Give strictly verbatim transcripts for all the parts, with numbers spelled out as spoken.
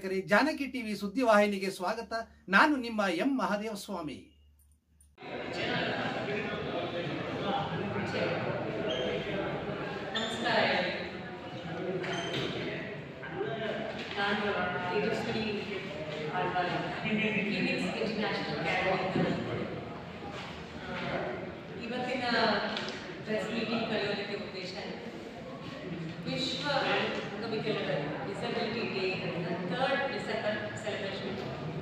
ವೀಕ್ಷಕರೇ, ಜಾನಕಿ ಟಿವಿ ಸುದ್ದಿವಾಹಿನಿಗೆ ಸ್ವಾಗತ. ನಾನು ನಿಮ್ಮ ಎಂ ಮಹದೇವಸ್ವಾಮಿ. ನಮಸ್ಕಾರ. ನಾನು Tejaswini Alwal, Phoenix International Academy. ಇವತ್ತಿನ ಪ್ರೆಸ್ ಮೀಟಿಂಗ್ ಕರೆಯೋದಕ್ಕೆ ಉದ್ದೇಶ ವಿಶ್ವ ಅಂಗವಿಕಲರ disability day third December celebration.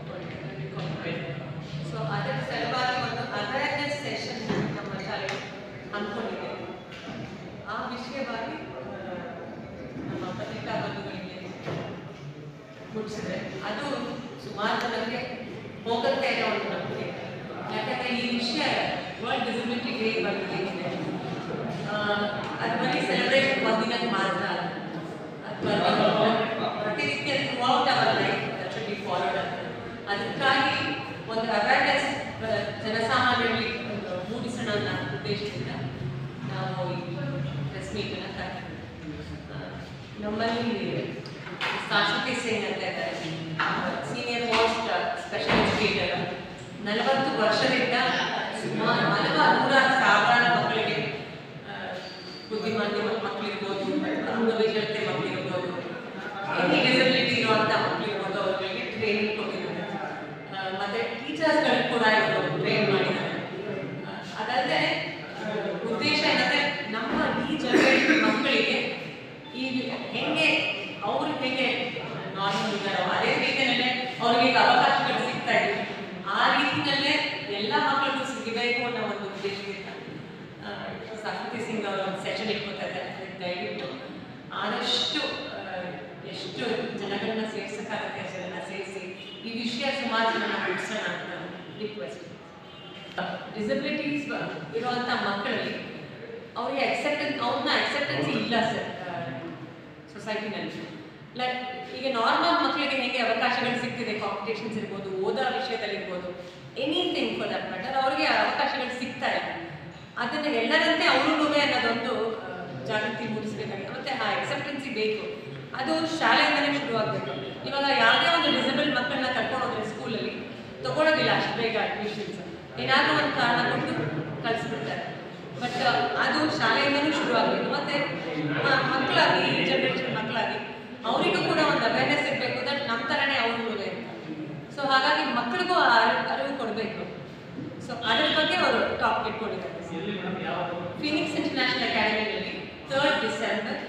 So ಅದರ ಸಲುವಾಗಿ ಒಂದು ಅವೇರ್ನೆಸ್ ಸೆಷನ್ ನಮ್ಮ ಶಾಲೆ ಹಮ್ಮಿಕೊಂಡಿದೆ. ಆ ವಿಷಯವಾಗಿ ನಮ್ಮ ಪತ್ರಿಕಾ ಬಂಧುಗಳಿಗೆ ಮುಟ್ಟಿಸಿದ್ರೆ ಅದು ಸುಮಾರು ಜನಕ್ಕೆ ಹೋಗುತ್ತೆ ಅನ್ನೋ ಒಂದು ನಂಬಿಕೆ. ಯಾಕಂದರೆ ಈ ವಿಷಯ ವರ್ಲ್ಡ್ ಡಿಸಬಿಲಿಟಿ ಡೇ ಬಗ್ಗೆ ಇದೆ. ಅದು ಬರೀ ಸೆಲೆಬ್ರೇಷನ್ ಒಂದಿನಕ್ಕೆ ಮಾತ್ರ ಅದು ಪ್ರತಿನಿತ್ಯ throughout our life that should be followed ಅಂತ. ಅದಕ್ಕಾಗಿ ಒಂದು ಅವೇರ್ನೆಸ್ ಜನಸಾಮಾನ್ಯರಲ್ಲಿ ಮೂಡಿಸೋಣ ಅನ್ನೋ ಉದ್ದೇಶದಿಂದ ನಾವು ಈ ಪ್ರೆಸ್ ಮೀಟನ್ನು ಕರೆದಿದ್ದೀವಿ. ನಮ್ಮಲ್ಲಿ ಶಾಶ್ವತಿ ಸಿಂಗ್ ಅಂತ ಇದ್ದಾರೆ, ಸೀನಿಯರ್ ಮೋಸ್ಟ್ ಸ್ಪೆಷಲ್ ಎಜುಕೇಟರ್. ನಲವತ್ತು ವರ್ಷದಿಂದ ಸುಮಾರು ಹಲವಾರು ನೂರಾರು ಸಾವಿರಾರು ಮಕ್ಕಳಿಗೆ, ಬುದ್ಧಿಮಾಂದ್ಯ ಮಕ್ಕಳಿರ್ಬೋದು, ಅಂಗವಿಕಲತೆ ಮಕ್ಕಳಿರ್ಬೋದು, ಎನಿ ಡಿಸಬಿಲಿಟಿ ಇರುವಂಥ ಮಕ್ಕಳಿರ್ಬೋದು, ಅವರಿಗೆ ಟ್ರೈನಿಂಗ್ ಕೊಟ್ಟಿದ್ದಾರೆ. ಮತ್ತು ಟೀಚರ್ಸ್ಗಳು ಕೂಡ ಇರ್ಬೋದು, ಟ್ರೈನ್ ಮಾಡಿದ್ದಾರೆ. ಅದಲ್ಲದೆ ಉದ್ದೇಶ ಏನಂದರೆ ನಮ್ಮ ಈ ಜನರೇಷನ್ ಮಕ್ಕಳಿಗೆ ಈ ಹೆಂಗೆ ಅವರು ಹೇಗೆ ನಾರ್ಮಲ್ ಇದ್ದಾರೋ ಅದೇ ರೀತಿಯಲ್ಲೇ ಅವ್ರಿಗೆ ಅವಕಾಶಗಳು ಸಿಗ್ತಾ ಇದೆ. ಆ ರೀತಿಯಲ್ಲೇ ಎಲ್ಲ ಮಕ್ಕಳಿಗೂ ಸಿಗಬೇಕು ಅನ್ನೋ ಒಂದು ಉದ್ದೇಶದಿಂದ ಶಾಶ್ವತಿ ಸಿಂಗ್ ಅವರು ಒಂದು ಸೆಷನ್ ಇಟ್ಕೊತಾ ಇದ್ದಾರೆ. ದಯವಿಟ್ಟು ಆದಷ್ಟು ಎಷ್ಟು ಜನಗಳನ್ನ ಸೇರಿಸೋಕ್ಕಾಗತ್ತೆ ಅಷ್ಟನ್ನು ಸೇರಿಸಿ ಈ ವಿಷಯ ಸುಮಾರು ಜನ ಬಿಡಿಸೋಣ ಅಂತ ರಿಕ್ವೆಸ್ಟ್. ಡಿಸಬಿಲಿಟೀಸ್ ಇರುವಂಥ ಮಕ್ಕಳಲ್ಲಿ ಅವ್ರಿಗೆ ಅಕ್ಸೆಪ್ಟೆನ್ಸ್ ಅವ್ರನ್ನ ಅಕ್ಸೆಪ್ಟೆನ್ಸಿ ಇಲ್ಲ ಸರ್ ಸೊಸೈಟಿನಲ್ಲಿ. ಲೈಕ್ ಈಗ ನಾರ್ಮಲ್ ಮಕ್ಕಳಿಗೆ ಹೇಗೆ ಅವಕಾಶಗಳು ಸಿಗ್ತಿದೆ, ಕಾಂಪಿಟೇಷನ್ಸ್ ಇರ್ಬೋದು, ಓದೋ ವಿಷಯದಲ್ಲಿರ್ಬೋದು, ಎನಿಥಿಂಗ್ ಫಾರ್ ದಟ್ ಮ್ಯಾಟರ್, ಅವ್ರಿಗೆ ಅವಕಾಶಗಳು ಸಿಗ್ತಾ ಇಲ್ಲ. ಅದನ್ನು ಎಲ್ಲರಂತೆ ಅವರು ಅನ್ನೋದೊಂದು ಜಾಗೃತಿ ಮೂಡಿಸಬೇಕಾಗಿದೆ. ಮತ್ತು ಆ ಅಕ್ಸೆಪ್ಟೆನ್ಸಿ ಬೇಕು, ಅದು ಶಾಲೆಯಿಂದಲೇ ಶುರುವಾಗಬೇಕು. ಇವಾಗ ಯಾವುದೇ ಒಂದು ಡಿಸೇಬಲ್ ಮಕ್ಕಳನ್ನ ಕರ್ಕೊಂಡು ಹೋದ್ರೆ ಸ್ಕೂಲಲ್ಲಿ ತಗೊಳ್ಳೋದಿಲ್ಲ ಅಷ್ಟು ಬೇಗ ಅಡ್ಮಿಷನ್ಸ್, ಏನಾದರೂ ಒಂದು ಕಾರಣ ಕೊಟ್ಟು ಕಳಿಸ್ಬಿಡ್ತಾರೆ. ಬಟ್ ಅದು ಶಾಲೆಯಿಂದಲೂ ಶುರುವಾಗಬೇಕು. ಮತ್ತು ಮಕ್ಕಳಾಗಿ ಈ ಜನ್ರೇಷನ್ ಮಕ್ಕಳಾಗಿ ಅವರಿಗೂ ಕೂಡ ಒಂದು ಅವೇರ್ನೆಸ್ ಇರಬೇಕು, ದಟ್ ನಮ್ಮ ಥರನೇ ಅವರು ಅಂತ. ಸೊ ಹಾಗಾಗಿ ಮಕ್ಕಳಿಗೂ ಅರಿವು ಕೊಡಬೇಕು. ಸೊ ಅದ್ರ ಬಗ್ಗೆ ಅವರು ಟಾಪ್ ಇಟ್ಕೊಂಡಿದ್ದಾರೆ. ಫೀನಿಕ್ಸ್ ಇಂಟರ್ನ್ಯಾಷನಲ್ ಅಕಾಡೆಮಿನಲ್ಲಿ ಥರ್ಡ್ ಡಿಸೆಂಬರ್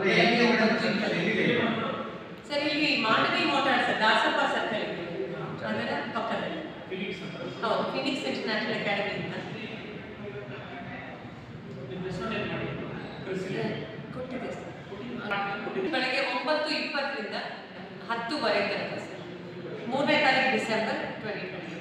ಸರ್, ಇಲ್ಲಿ ಮಾಂಡವಿ ಮೋಟಾರ್ಸ್ ದಾಸಪ್ಪ ಸರ್ಕಲ್ ಇದೆ, ಅದರ ಪಕ್ಕದಲ್ಲಿ. ಹೌದು, ಫೀನಿಕ್ಸ್ ಇಂಟರ್ನ್ಯಾಷನಲ್ ಅಕಾಡೆಮಿ ಅಂತ ಕೊಟ್ಟಿದೆ ಸರ್. ಬೆಳಗ್ಗೆ ಒಂಬತ್ತು ಇಪ್ಪತ್ತರಿಂದ ಹತ್ತುವರೆ ತನಕ ಸರ್, ಮೂರನೇ ತಾರೀಕು ಡಿಸೆಂಬರ್ ಟ್ವೆಂಟಿ ಟ್ವೆಂಟಿ.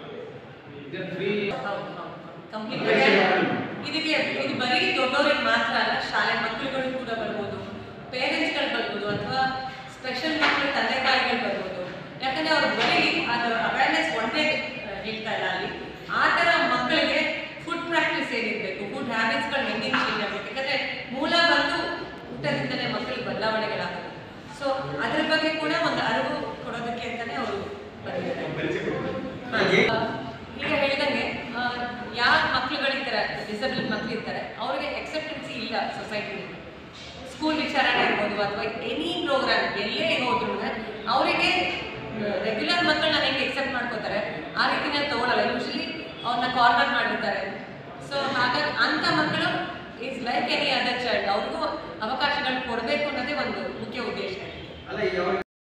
ಹೌದು ಹೌದು ಕಂಪ್ಲೀಟ್. ಇದಕ್ಕೆ ಇದು ಬರೀ ದೊಡ್ಡವ್ರಿಗೆ ಮಾತ್ರ ಅಲ್ಲ, ಶಾಲೆ ಮಕ್ಕಳುಗಳು ಕೂಡ ಬರ್ಬೋದು, ಪೇರೆಂಟ್ಸ್ಗಳು ಬರ್ಬೋದು, ಅಥವಾ ಸ್ಪೆಷಲ್ ಮಕ್ಕಳು ತಂದೆ ತಾಯಿಗಳು ಬರ್ಬೋದು. ಯಾಕಂದರೆ ಅವ್ರು ಬರೀ ಅದು ಅವೇರ್ನೆಸ್ ಒಂದೇ ಹೇಳ್ತಾ ಇಲ್ಲ ಅಲ್ಲಿ. ಆ ಥರ ಮಕ್ಕಳಿಗೆ ಫುಡ್ ಪ್ರಾಕ್ಟೀಸ್ ಏನಿರಬೇಕು, ಫುಡ್ ಹ್ಯಾಬಿಟ್ಸ್ಗಳು ಹೆಂಗೆ ಚೇಂಜ್ ಆಗಬೇಕು. ಯಾಕಂದರೆ ಮೂಲ ಬಂದು ಊಟದಿಂದಲೇ ಮಕ್ಕಳಿಗೆ ಬದಲಾವಣೆಗಳಾಗುತ್ತೆ. ಸೊ ಅದ್ರ ಬಗ್ಗೆ ಕೂಡ ಒಂದು ಅರಿವು ಕೊಡೋದಕ್ಕೆ ಅಂತಲೇ ಅವರು ಬಂದಿದ್ದಾರೆ. ಈಗ ಹೇಳಿದಂಗೆ ಯಾರು ಮಕ್ಕಳುಗಳಿರ್ತಾರೆ, ಡಿಸೇಬಲ್ ಮಕ್ಕಳು ಇರ್ತಾರೆ, ಅವ್ರಿಗೆ ಎಕ್ಸೆಪ್ಟೆನ್ಸಿ ಇಲ್ಲ ಸೊಸೈಟಿಲಿ. ಸ್ಕೂಲ್ ವಿಚಾರಣೆ ಇರ್ಬೋದು ಅಥವಾ ಎನಿ ಪ್ರೋಗ್ರಾಮ್ ಎಲ್ಲೇ ಹೋದ್ರೂ ಅವರಿಗೆ ರೆಗ್ಯುಲರ್ ಮಕ್ಕಳನ್ನ ಹೆಂಗೆ ಎಕ್ಸೆಪ್ಟ್ ಮಾಡ್ಕೋತಾರೆ ಆ ರೀತಿನೇ ತೊಗೊಳಲ್ಲ. ಯೂಶಲಿ ಅವ್ರನ್ನ ಕಾರ್ನರ್ ಮಾಡಿರ್ತಾರೆ. ಸೊ ಹಾಗಾಗಿ ಅಂಥ ಮಕ್ಕಳು is like any other child, ಅವ್ರಿಗೂ ಅವಕಾಶಗಳು ಕೊಡಬೇಕು ಅನ್ನೋದೇ ಒಂದು ಮುಖ್ಯ ಉದ್ದೇಶ. ಅಲ್ಲ, ಈಗ ಅವ್ರಿಗೆ